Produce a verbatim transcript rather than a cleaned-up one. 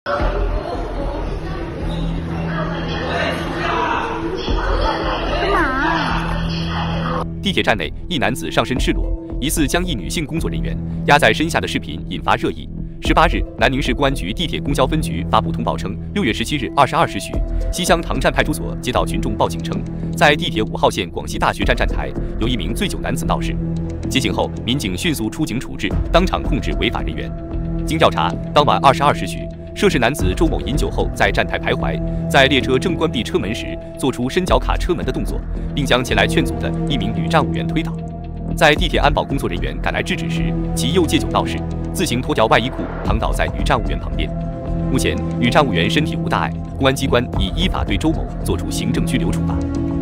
地铁站内，一男子上身赤裸，疑似将一女性工作人员压在身下的视频引发热议。十八日，南宁市公安局地铁公交分局发布通报称，六月十七日二十二时许，西乡塘站派出所接到群众报警称，在地铁五号线广西大学站站台有一名醉酒男子闹事。接警后，民警迅速出警处置，当场控制违法人员。经调查，当晚二十二时许，涉事男子周某饮酒后在站台徘徊，在列车正关闭车门时，做出伸脚卡车门的动作，并将前来劝阻的一名女站务员推倒。在地铁安保工作人员赶来制止时，其又借酒闹事，自行脱掉外衣裤，躺倒在女站务员旁边。目前，女站务员身体无大碍，公安机关已依法对周某作出行政拘留处罚。